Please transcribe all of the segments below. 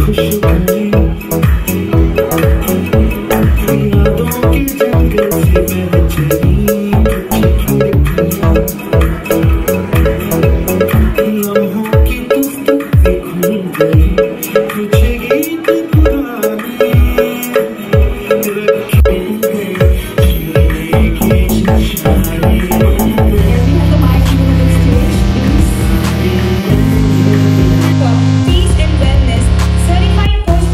Peace and wellness, certifying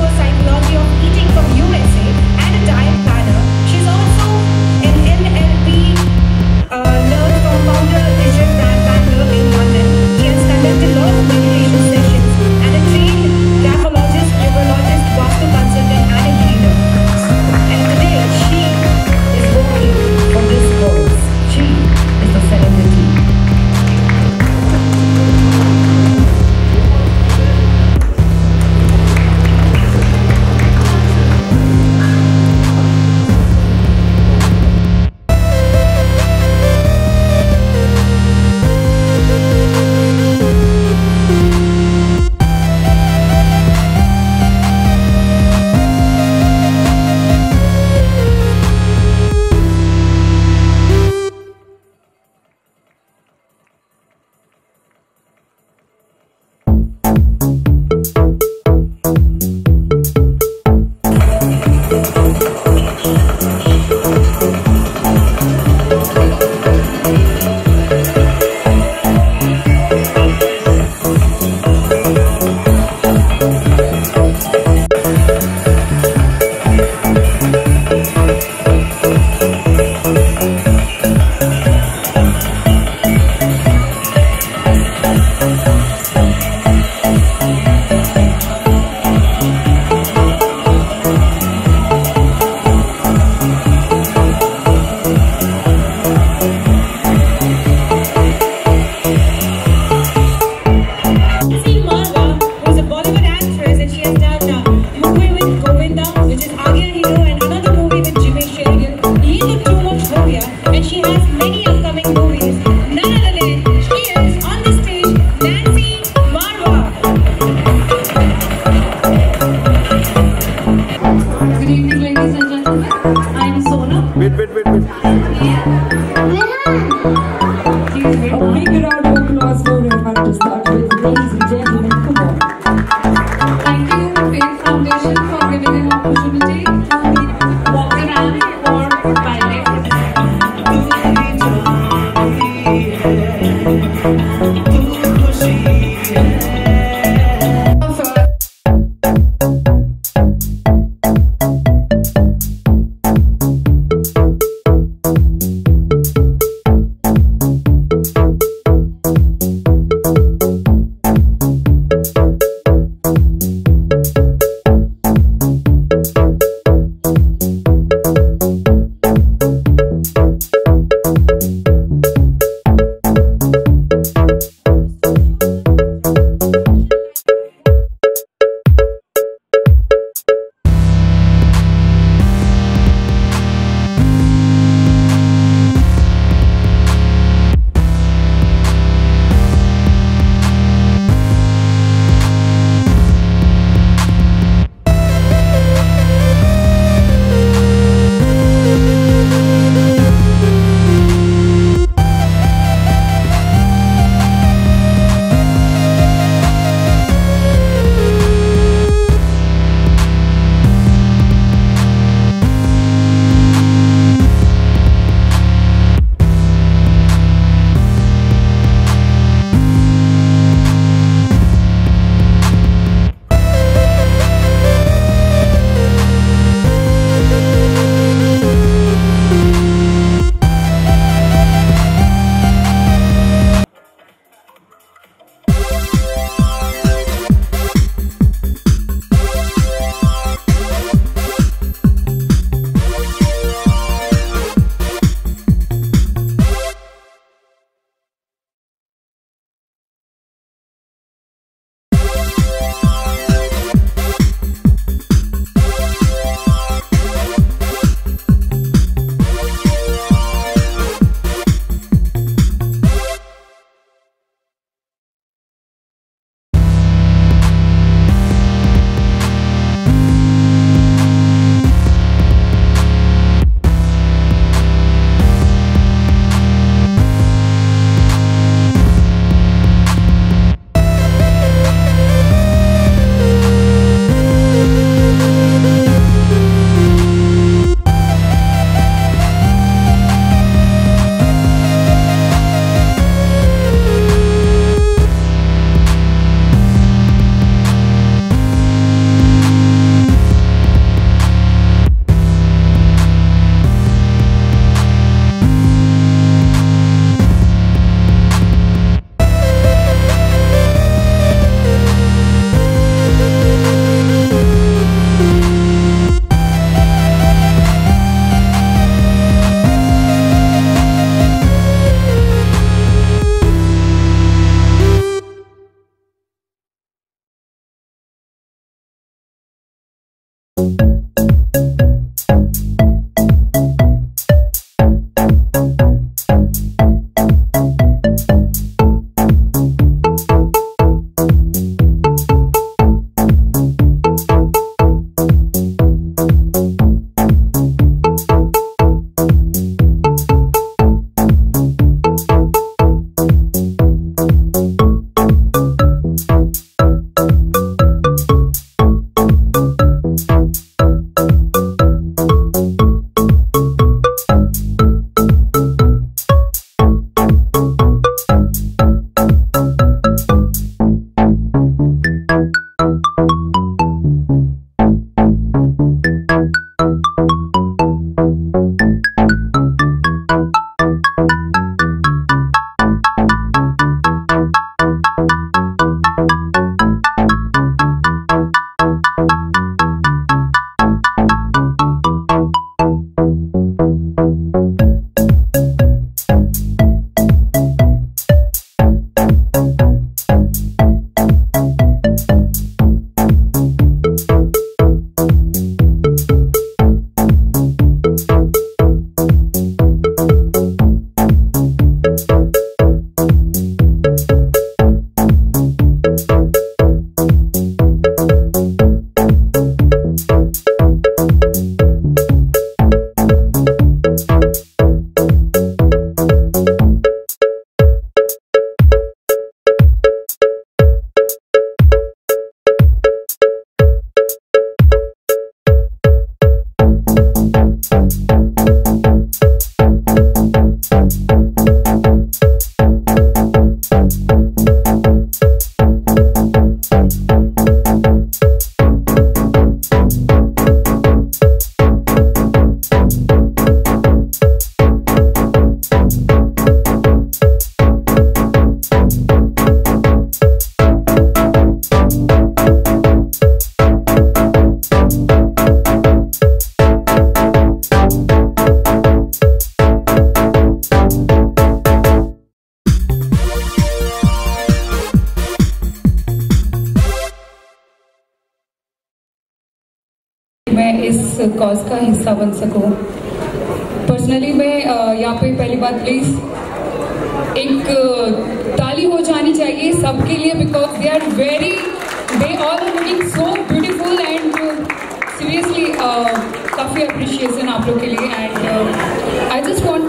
इस cause का हिस्सा बन सकूं। पर्सनली मैं यहाँ पे पहली बात प्लीज़ एक ताली हो जानी चाहिए सबके लिए, because they all are looking so beautiful and seriously काफ़ी अप्रिशिएशन आप लोग के लिए। एंड आई जस्ट वांट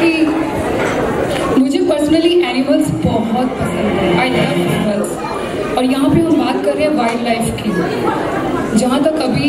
कि मुझे पर्सनली एनिमल्स बहुत पसंद है, आई लव एनिमल्स। और यहाँ पे हम बात कर रहे हैं वाइल्ड लाइफ की, जहाँ तक अभी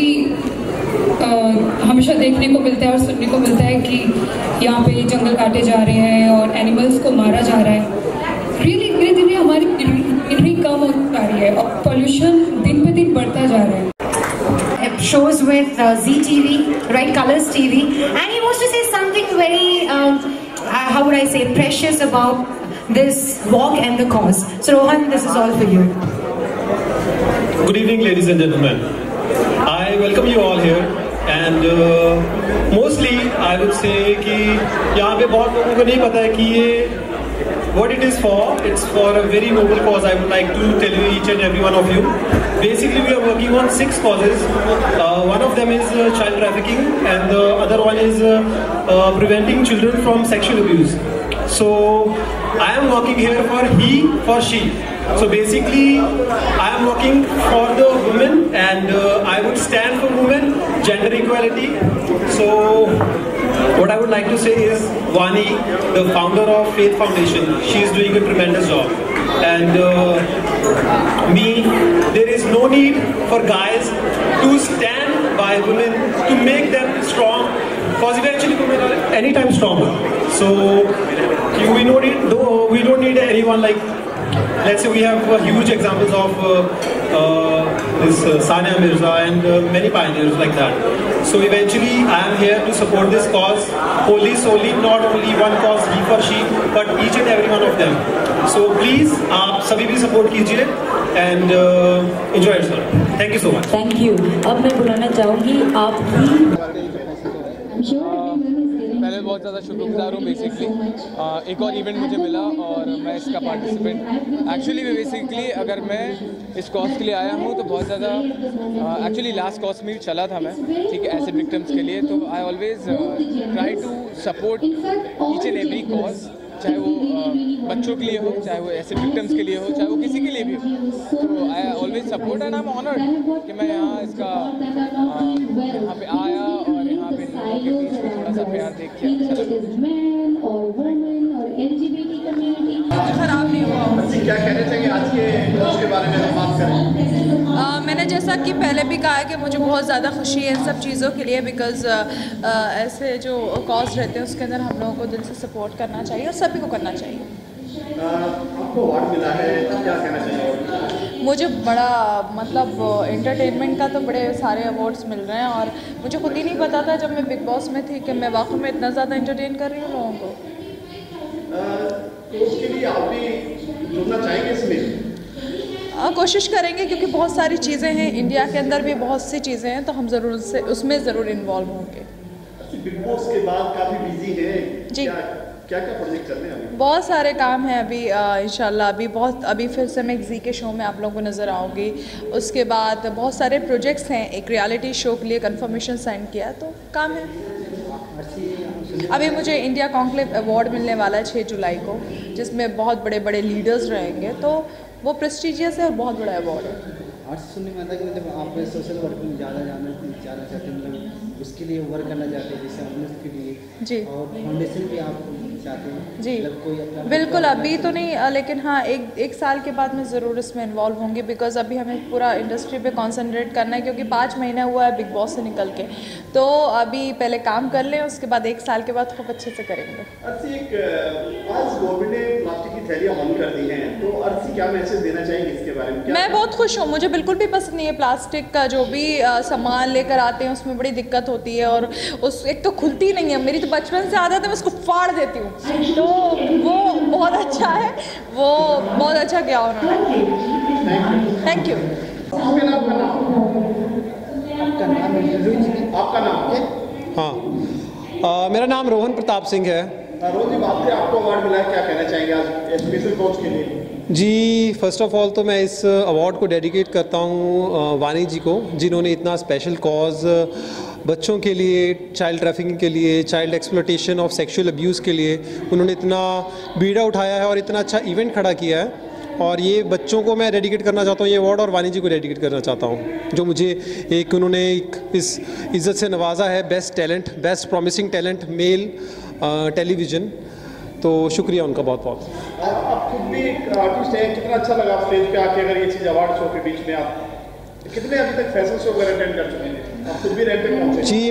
हमेशा देखने को मिलता है और सुनने को मिलता है कि यहाँ पे जंगल काटे जा रहे हैं और एनिमल्स को मारा जा रहा है। रियली धीरे धीरे हमारी ग्रीनरी कम होती जा रही है और पोल्यूशन दिन पे दिन बढ़ता जा रहा है। Shows with ZTV, Right Colors TV, and he wants to say something very, how would I say, precious about this walk and the cause. So Rohan, this is all for you. Good evening, ladies and gentlemen. I welcome you all here, and mostly I would say कि यहाँ पे बहुत लोगों को नहीं पता है कि ये what it is for. It's for a very noble cause. I would like to tell you, each and every one of you. Basically, we are working on 6 causes. One of them is child trafficking, and the other one is preventing children from sexual abuse. So I am working here for he, for she. So basically, I am working for the women, and I would stand for women, gender equality. So what I would like to say is, Vani, the founder of Faith Foundation, she is doing a tremendous job. And me, there is no need for guys to stand by women to make them strong, because eventually women are anytime stronger. So we don't need anyone like, let's say we have huge examples of this Sania Mirza and many pioneers like that. So eventually I am here to support this cause solely, not only one cause, he for she, but each and every one of them. So please आप सभी भी support कीजिए and enjoy it, sir. Thank you so much. Thank you. अब मैं बुलाना चाहूँगी आप पहले बहुत ज़्यादा शुक्रगुजार हूँ। बेसिकली एक और इवेंट मुझे मिला और मैं इसका पार्टिसिपेंट एक्चुअली बेसिकली अगर मैं इस कॉज के लिए आया हूँ तो बहुत ज़्यादा एक्चुअली लास्ट कॉज में भी चला था मैं, ठीक है, एसिड विक्टिम्स के लिए। तो I always try to support each and every cause, चाहे वो बच्चों के लिए हो, चाहे वो एसिड विक्टिम्स के लिए हो, चाहे वो किसी के लिए भी हो। तो I always support and I am honoured कि मैं यहाँ इसका यहाँ पे आया और यहाँ पे लोगों के बीच में थोड़ा सा प्यार देख के अच्छा लगा। खराब नहीं हुआ। क्या कहना चाहिए आज के उसके बारे में हम बात करें? मैंने जैसा कि पहले भी कहा है कि मुझे बहुत ज़्यादा खुशी है इन सब चीज़ों के लिए, बिकॉज़ ऐसे जो कॉज रहते हैं उसके अंदर हम लोगों को दिल से सपोर्ट करना चाहिए और सभी को करना चाहिए। आपको अवार्ड मिला है, क्या कहना चाहिए? मुझे बड़ा मतलब एंटरटेनमेंट का तो बड़े सारे अवार्ड्स मिल रहे हैं और मुझे खुद ही नहीं पता था जब मैं बिग बॉस में थी कि मैं वाकई में इतना ज़्यादा एंटरटेन कर रही हूँ लोगों को। तो उसके लिए आप भी जुड़ना चाहेंगे इसमें? कोशिश करेंगे क्योंकि बहुत सारी चीज़ें हैं, इंडिया के अंदर भी बहुत सी चीज़ें हैं, तो हम ज़रूर से उसमें ज़रूर इन्वॉल्व होंगे। बिग बॉस के बाद काफ़ी बिजी है जी, क्या प्रोजेक्ट चल रहे हैं अभी? बहुत सारे काम हैं अभी इंशाल्लाह। अभी फिर से मैं जी के शो में आप लोगों को नज़र आऊँगी। उसके बाद बहुत सारे प्रोजेक्ट्स हैं, एक रियलिटी शो के लिए कंफर्मेशन साइन किया, तो काम है। अभी मुझे इंडिया कॉन्क्लेव अवार्ड मिलने वाला है 6 जुलाई को, जिसमें बहुत बड़े बड़े लीडर्स रहेंगे, तो वो प्रेस्टिजियस है और बहुत बड़ा अवार्ड है। आर्शी सुनने में आता है कि मतलब आप सोशल वर्क में ज़्यादा जाना चाहते हैं, मतलब उसके लिए वर्क करना चाहते हैं, जैसे अवेयरनेस के लिए जी, और फाउंडेशन भी आप चाहते हैं जी, मतलब कोई अपना? बिल्कुल अभी तो नहीं, लेकिन हाँ एक साल के बाद मैं ज़रूर इसमें इन्वॉल्व होंगी, बिकॉज़ अभी हमें पूरा इंडस्ट्री पे कंसंट्रेट करना है, क्योंकि 5 महीना हुआ है बिग बॉस से निकल के, तो अभी पहले काम कर लें, उसके बाद 1 साल के बाद खूब अच्छे से करेंगे। अर्शी, आज गवर्नमेंट ने प्लास्टिक की थैलियाँ बंद कर दी हैं, तो अर्शी क्या मैसेज देना चाहेंगे इसके बारे में? मैं बहुत खुश हूँ, मुझे बिल्कुल भी पसंद नहीं है प्लास्टिक का जो भी सामान लेकर आते हैं, उसमें बड़ी दिक्कत होती है और उस एक तो खुलती नहीं है। मेरी तो बचपन से आदत है, मैं उसको फाड़ देती हूँ, तो वो बहुत अच्छा है, वो बहुत अच्छा किया उन्होंने। Thank you. आपका नाम? हाँ, मेरा नाम रोहन प्रताप सिंह है। रोहन जी, बात करें, आपको अवार्ड मिला है, क्या कहना चाहेंगे आज स्पेशल कोच के लिए? जी, फर्स्ट ऑफ ऑल तो मैं इस अवार्ड को डेडिकेट करता हूँ वानी जी को, जिन्होंने इतना स्पेशल कॉज बच्चों के लिए, चाइल्ड ट्रैफिकिंग के लिए, child exploitation of sexual abuse के लिए उन्होंने इतना बीड़ा उठाया है और इतना अच्छा इवेंट खड़ा किया है। और ये बच्चों को मैं डेडिकेट करना चाहता हूँ, ये अवार्ड और वानी जी को डेडिकेट करना चाहता हूँ, जो मुझे उन्होंने इस इज़्ज़त से नवाजा है, best talent, best promising talent male television. तो शुक्रिया उनका बहुत बहुत। आप खुद भी एक आर्टिस्ट हैं, कितना अच्छा लगा स्टेज पे आके, अगर ये चीज़ अवार्ड शो के बीच में आप कितने अभी तक फैशन शो वगैरह अटेंड कर चुके हैं? आप खुद भी रैंप पे पहुंचे? जी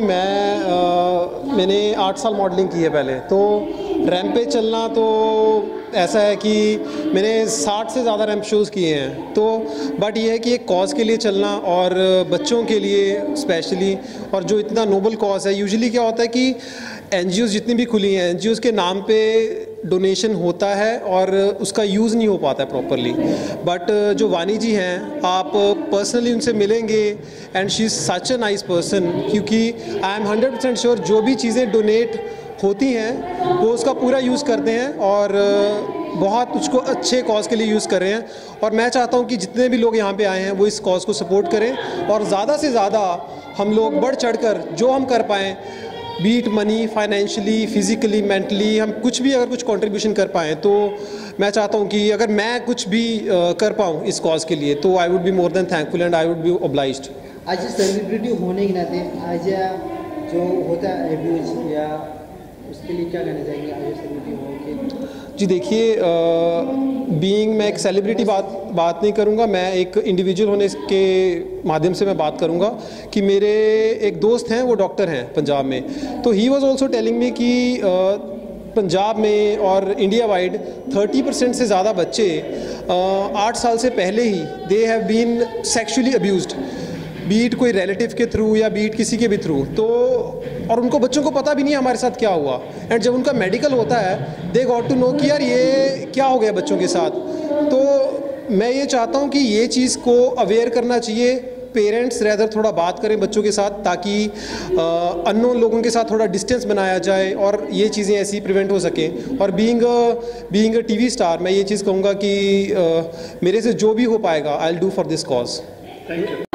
मैंने 8 साल मॉडलिंग की है पहले, तो रैंप पे चलना तो ऐसा है कि मैंने 60 से ज़्यादा रैंप शोज़ किए हैं। तो बट ये है कि एक कॉज़ के लिए चलना और बच्चों के लिए स्पेशली, और जो इतना नोबल कॉज़ है, यूजुअली क्या होता है कि एनजीओज़ जितनी भी खुली हैं, एनजीओज़ के नाम पे डोनेशन होता है और उसका यूज़ नहीं हो पाता है प्रॉपरली। बट जो वानी जी हैं, आप पर्सनली उनसे मिलेंगे and she is such a nice person, क्योंकि आई एम 100% श्योर जो भी चीज़ें डोनेट होती हैं वो उसका पूरा यूज़ करते हैं और बहुत उसको अच्छे कॉज़ के लिए यूज़ कर रहे हैं। और मैं चाहता हूँ कि जितने भी लोग यहाँ पे आए हैं वो इस कॉज़ को सपोर्ट करें और ज़्यादा से ज़्यादा हम लोग बढ़ चढ़कर जो हम कर पाएँ, be it money, financially, physically, mentally, हम कुछ भी अगर कुछ कंट्रीब्यूशन कर पाएँ, तो मैं चाहता हूँ कि अगर मैं कुछ भी कर पाऊँ इस कॉज़ के लिए, तो I would be more than thankful and I would be obliged. आज सेलिब्रिटी होने के नाते आज जो होता है एब्यूज या उसके लिए क्या कहना चाहेंगे आज सेलिब्रिटी हो के? जी देखिए, बीइंग मैं एक सेलिब्रिटी बात नहीं करूँगा, मैं एक इंडिविजुअल होने के माध्यम से मैं बात करूँगा कि मेरे एक दोस्त हैं, वो डॉक्टर हैं पंजाब में, तो he was also telling me कि पंजाब में और इंडिया वाइड 30% से ज़्यादा बच्चे 8 साल से पहले ही they have been sexually abused, be it कोई रिलेटिव के थ्रू या बीट किसी के भी थ्रू। तो और उनको बच्चों को पता भी नहीं हमारे साथ क्या हुआ, एंड जब उनका मेडिकल होता है दे गॉट टू नो कि यार ये क्या हो गया बच्चों के साथ। तो मैं ये चाहता हूँ कि ये चीज़ को अवेयर करना चाहिए, पेरेंट्स रेदर थोड़ा बात करें बच्चों के साथ, ताकि अननोन लोगों के साथ थोड़ा डिस्टेंस बनाया जाए और ये चीज़ें ऐसी प्रिवेंट हो सकें। और बीइंग अ टीवी स्टार मैं ये चीज़ कहूँगा कि मेरे से जो भी हो पाएगा I will do for this cause. Thank you.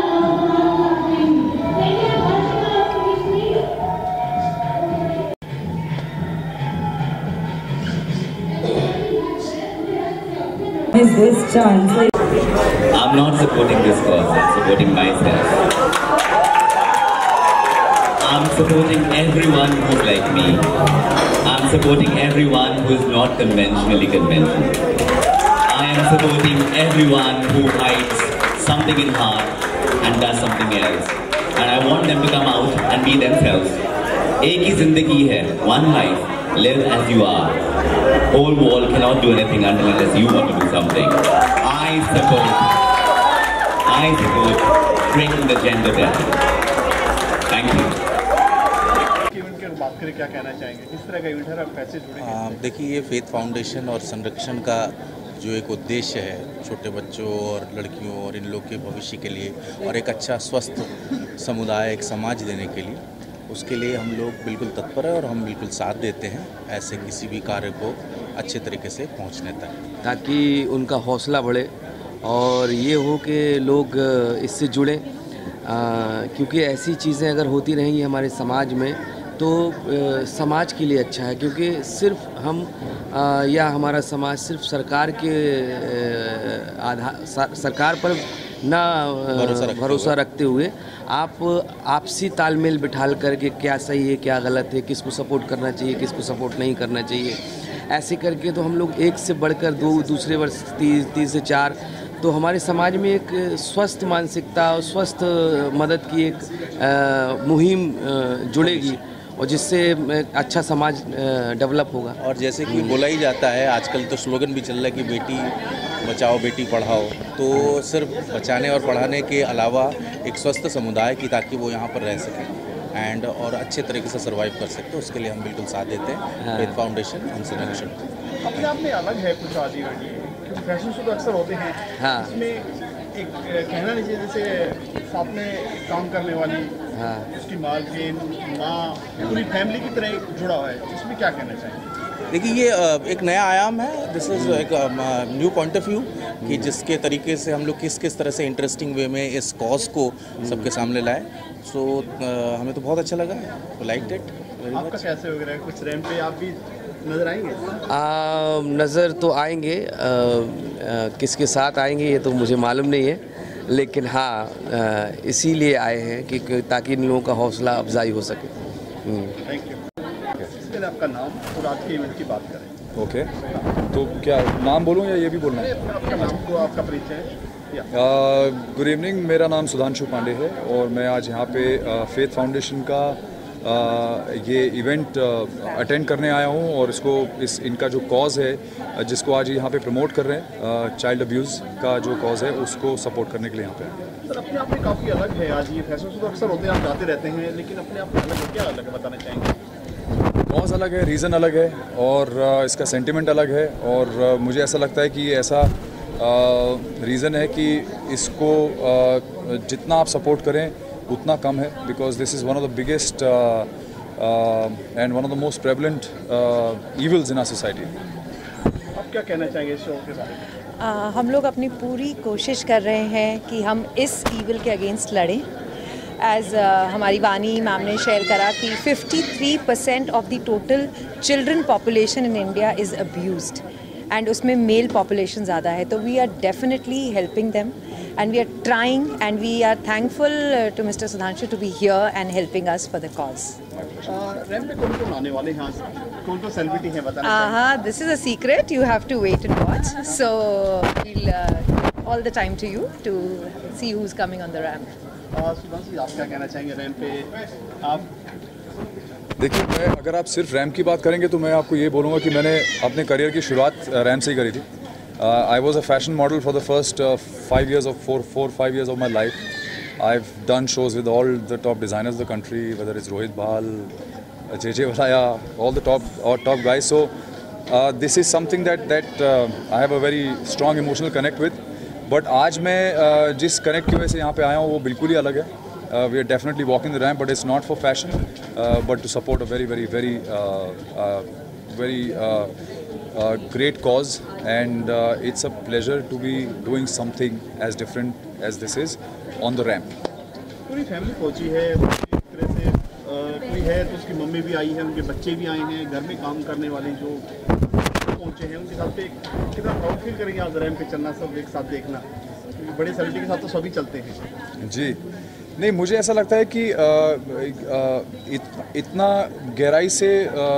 Is this chance? I'm not supporting this cause, I'm supporting myself. I'm supporting everyone who's like me. I'm supporting everyone who is not conventionally conventional. I am supporting everyone who hides something in heart and does something else. And I want them to come out and be themselves. एक ही जिंदगी है, one life. Live as you are. Whole world cannot do anything unless you want to do something. I support breaking the gender barrier. Thank you. Event की बात करें, क्या कहना चाहेंगे, किस तरह का इवेंट है और कैसे जुड़ेंगे? देखिए, ये फेथ फाउंडेशन और संरक्षण का जो एक उद्देश्य है छोटे बच्चों और लड़कियों और इन लोग के भविष्य के लिए और एक अच्छा स्वस्थ समुदाय, एक समाज देने के लिए, उसके लिए हम लोग बिल्कुल तत्पर हैं और हम बिल्कुल साथ देते हैं ऐसे किसी भी कार्य को अच्छे तरीके से पहुंचने तक, ताकि उनका हौसला बढ़े और ये हो कि लोग इससे जुड़ें, क्योंकि ऐसी चीज़ें अगर होती रहेंगी हमारे समाज में तो समाज के लिए अच्छा है। क्योंकि सिर्फ हम या हमारा समाज सिर्फ सरकार के सरकार पर ना भरोसा रखते हुए आप आपसी तालमेल बिठाल करके क्या सही है क्या गलत है, किसको सपोर्ट करना चाहिए किसको सपोर्ट नहीं करना चाहिए, ऐसे करके तो हम लोग एक से बढ़कर दो, दूसरे वर्ष तीन से चार, तो हमारे समाज में एक स्वस्थ मानसिकता और स्वस्थ मदद की एक मुहिम जुड़ेगी और जिससे अच्छा समाज डेवलप होगा। और जैसे कि बोला ही जाता है, आजकल तो स्लोगन भी चल रहा है कि बेटी बचाओ बेटी पढ़ाओ, तो सिर्फ बचाने और पढ़ाने के अलावा एक स्वस्थ समुदाय की, ताकि वो यहाँ पर रह सकें एंड और अच्छे तरीके से सर्वाइव कर सकते, उसके लिए हम बिल्कुल साथ देते हैं। फेथ फाउंडेशन हम संरक्षण अपने आप में अलग है कुछ आदि, क्योंकि फैशन शो तो अक्सर होते हैं, इसमें एक कहना नहीं चाहिए जैसे साथ में काम करने वाली उसकी मालकिन माँ पूरी फैमिली की तरह जुड़ा हुआ है, इसमें क्या कहना चाहिए? देखिए, ये एक नया आयाम है, दिस इज़ एक न्यू पॉइंट ऑफ व्यू कि जिसके तरीके से हम लोग किस तरह से इंटरेस्टिंग वे में इस कॉज को सबके सामने लाए। सो हमें तो बहुत अच्छा लगा, लाइक इट। आपका कैसे वगैरह कुछ रैंप पे आप भी नज़र आएंगे? नज़र तो आएंगे, किसके साथ आएंगे ये तो मुझे मालूम नहीं है, लेकिन हाँ इसीलिए आए हैं कि ताकि इन लोगों का हौसला अफजाई हो सके। Thank you. इसके लिए आपका नाम और आज के इवेंट की बात करें। ओके, तो क्या नाम बोलूँ या ये भी बोलना है? आपका नाम को आपका परिचय। गुड इवनिंग, मेरा नाम सुधांशु पांडे है और मैं आज यहाँ पे फेथ फाउंडेशन का ये इवेंट अटेंड करने आया हूँ और इनका जो कॉज़ है जिसको आज यहाँ पे प्रमोट कर रहे हैं, चाइल्ड अब्यूज़ का जो कॉज़ है उसको सपोर्ट करने के लिए यहाँ पे आए। सर अपने आप में काफ़ी अलग है आज ये फैशन तो अक्सर होते हैं, आप जाते रहते हैं, लेकिन अपने आप में अलग है, क्या अलग है बताना चाहेंगे? कॉज़ अलग है, रीज़न अलग है और इसका सेंटिमेंट अलग है और मुझे ऐसा लगता है कि ये ऐसा रीज़न है कि इसको जितना आप सपोर्ट करें उतना कम है, because this is one of the biggest and one of the most prevalent evils in our society. आप क्या कहना चाहेंगे इस शो के बारे में? हम लोग अपनी पूरी कोशिश कर रहे हैं कि हम इस ईविल के अगेंस्ट लड़ें। एज हमारी वानी मैम ने शेयर करा कि 53% of the total children population in India is abused and उसमें मेल पॉपुलेशन ज़्यादा है, तो we are definitely helping them and we are trying and we are thankful to Mr. Sudhanshu to be here and helping us for the cause. Ramp पे कौन-कौन आने वाले हैं? कौन-कौन सेलिब्रिटी हैं बताना? This is a secret. You have to wait and watch. So we'll all the time to you to see who's coming on the ramp. Sudhanshu आप क्या कहना चाहेंगे रैंप पे? आप देखिए, अगर आप सिर्फ रैंप की बात करेंगे तो मैं आपको ये बोलूँगा कि मैंने अपने करियर की शुरुआत रैंप से ही करी थी। I was a fashion model for the first 5 years of 4-5 years of my life. I've done shows with all the top designers of the country, whether it's Rohit Bal, JJ Valaya, all the top guys. So this is something that I have a very strong emotional connect with. But आज मैं जिस connect की वजह से यहाँ पे आया हूँ वो बिल्कुल ही अलग है. We are definitely walking the ramp, but it's not for fashion, but to support a very great cause, and it's a pleasure to be doing something as different as this is on the ramp. पूरी family पहुंची है, एक तरह से कोई है तो उसकी मम्मी भी आई है, उनके बच्चे भी आए हैं, घर में काम करने वाले जो पहुंचे हैं उनके साथ पे कितना प्राउड फील करेंगे आप रैंप पे चलना, सब एक साथ देखना? बड़े सेलिब्रिटी के साथ तो सभी चलते हैं। जी नहीं, मुझे ऐसा लगता है कि इतना गहराई से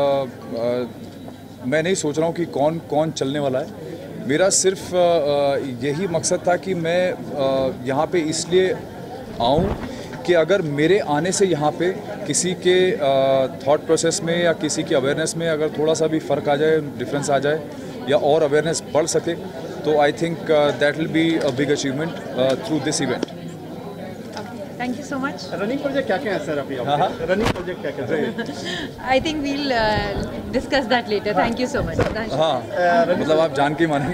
मैं नहीं सोच रहा हूँ कि कौन कौन चलने वाला है। मेरा सिर्फ यही मकसद था कि मैं यहाँ पे इसलिए आऊँ कि अगर मेरे आने से यहाँ पे किसी के थॉट प्रोसेस में या किसी की अवेयरनेस में अगर थोड़ा सा भी फ़र्क आ जाए, डिफरेंस आ जाए या और अवेयरनेस बढ़ सके, तो I think that will be a big achievement through this event. Thank you so much. Running project क्या क्या है सर अभी आपके? रनिंग प्रोजेक्ट क्या क्या है? I think we'll discuss that later. Thank you so much. हाँ, मतलब आप जान के मानेंगे।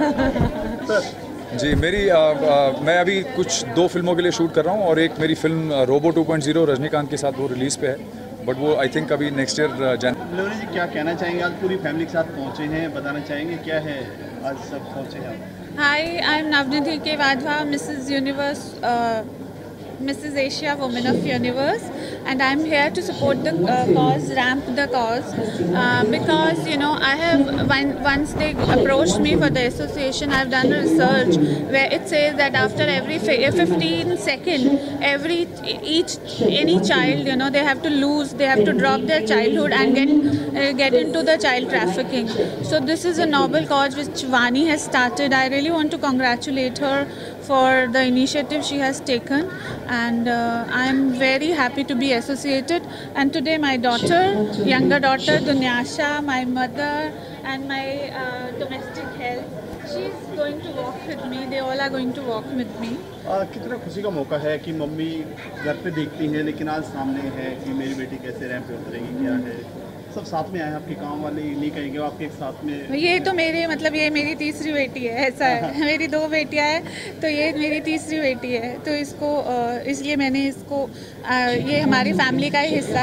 जी, मैं अभी कुछ 2 फिल्मों के लिए शूट कर रहा हूँ और एक मेरी फिल्म रोबो 2.0 रजनीकांत के साथ वो रिलीज़ पे है, बट वो आई थिंक अभी नेक्स्ट ईयर जनवरी। जी क्या कहना चाहेंगे? आज पूरी फैमिली के साथ पहुँचे हैं, बताना चाहेंगे क्या है आज सब पहुँचे हैं? Hi, I'm Navnidhi K. Vadhwa, Mrs. Universe, Mrs. Asia Women of Universe, and I'm here to support the cause, ramp the cause, because you know I have once they approached me for the association, I've done research where it says that after every 15 second any child, you know, they have to drop their childhood and get into the child trafficking. So this is a noble cause which Vani has started. I really want to congratulate her for the initiative she has taken, and I am very happy to be associated. And today my younger daughter Dunyasha, my mother and my domestic help, she is going to walk with me. They all are going to walk with me. कितना खुशी का मौका है कि mummy घर पे देखती हैं लेकिन आज सामने है कि मेरी बेटी कैसे रैंप पे उतरेगी, क्या है, सब साथ में आए, आपके काम वाले नहीं कहेंगे आपके एक साथ में? ये तो ये मेरी तीसरी बेटी है, ऐसा है। मेरी 2 बेटियां हैं, तो ये मेरी तीसरी बेटी है, तो इसको इसलिए मैंने इसको ये हमारी फैमिली का ही हिस्सा है,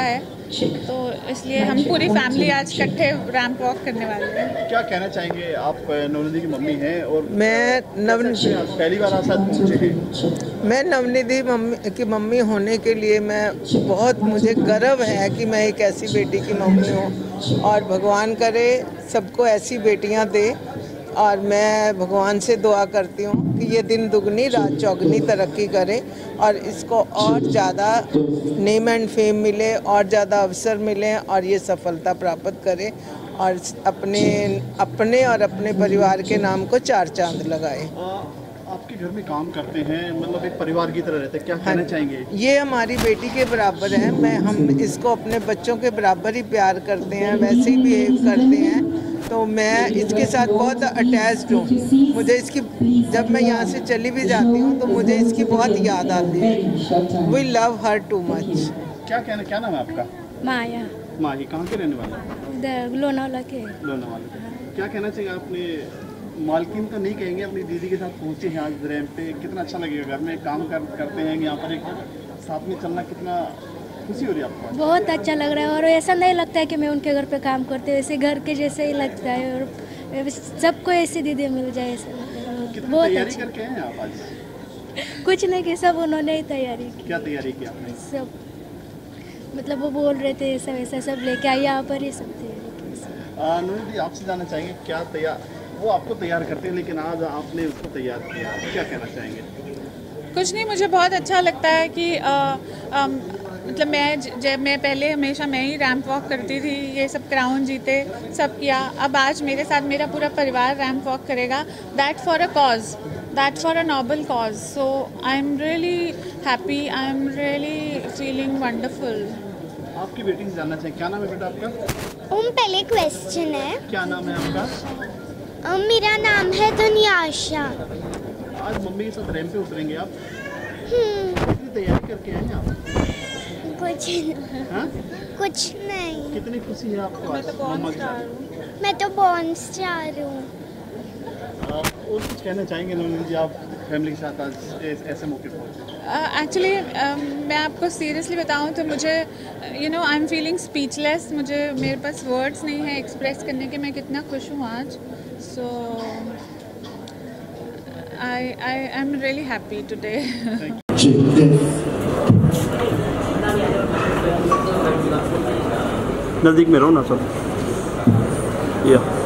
तो इसलिए हम पूरी फैमिली आज इकट्ठे रैंप वॉक करने वाले हैं। क्या कहना चाहेंगे आप? नवनिधि की मम्मी हैं और मैं पहली बार आप साथ पहुँचे हैं। मैं नवनिधि की मम्मी होने के लिए मैं बहुत, मुझे गर्व है कि मैं एक ऐसी बेटी की मम्मी हूँ और भगवान करे सबको ऐसी बेटियाँ दे। और मैं भगवान से दुआ करती हूँ कि ये दिन दुगनी रात चौगनी तरक्की करे और इसको और ज़्यादा नेम एंड फेम मिले और ज़्यादा अवसर मिले और ये सफलता प्राप्त करे और अपने और अपने परिवार के नाम को 4 चांद लगाए। आपके घर में काम करते हैं, मतलब एक परिवार की तरह रहते हैं, क्या कहना चाहेंगे? ये हमारी बेटी के बराबर है। हम इसको अपने बच्चों के बराबर ही प्यार करते हैं, वैसे ही बिहेव करते हैं। तो मैं इसके साथ बहुत अटैच्ड हूँ। मुझे इसकी, जब मैं यहाँ से चली भी जाती हूँ तो मुझे इसकी बहुत याद आती है। We love her too much. क्या नाम है आपका? माया। माही, कहाँ के रहने वाले? लोनावाला के। लोनावाला। क्या कहना चाहिए? आपने मालकिन तो नहीं कहेंगे, अपनी दीदी के साथ पहुँचे हैं आज रैंप पे, कितना अच्छा लगेगा? घर में काम करते हैं, यहाँ पर एक साथ में चलना, कितना खुशी हो रही है आपको? बहुत अच्छा लग रहा है और ऐसा नहीं लगता है कि मैं उनके घर पे काम करती हूँ, ऐसे घर के जैसे ही लगता है और सबको ऐसी दीदी मिल जाए ऐसा लगता है। बहुत तैयारी करके हैं आप आज? कुछ नहीं की, सब उन्होंने ही तैयारी की। क्या तैयारी की आपने? सब, मतलब वो बोल रहे थे ऐसा वैसा सब लेके आए यहाँ पर ही सब तैयारी। आपसे जानना चाहेंगे क्या तैयार, वो आपको तैयार करते हैं लेकिन आज आपने उसको तैयार किया, क्या कहना चाहेंगे? कुछ नहीं, मुझे बहुत अच्छा लगता है कि मतलब मैं पहले हमेशा मैं ही रैंप वॉक करती थी, ये सब क्राउन जीते सब किया, अब आज मेरे साथ मेरा पूरा परिवार रैंप वॉक करेगा। That for a cause, that for a noble cause. So I am really happy, I am really feeling wonderful. आपकी बेटी से जानना चाहिए, क्या नाम है बेटा आपका? पहले क्वेश्चन है, क्या नाम है आपका? मेरा नाम है धनियाशा। आज मम्मी के साथ रैंप पे उतरेंगे आप? कितनी तैयारी करके आए हैं आप? कुछ नहीं। कितनी खुशी है आपको? मैं तो बॉर्न स्टार हूँ। और कुछ कहना चाहेंगे नवनीत जी, आप फैमिली के साथ आज ऐसे मौके पर? एक्चुअली मैं आपको सीरियसली बताऊं तो मुझे आई एम फीलिंग स्पीचलेस। मेरे पास वर्ड्स नहीं है एक्सप्रेस करने के मैं कितना खुश हूँ आज। So I am really happy today. नज़दीक में रहो ना सब।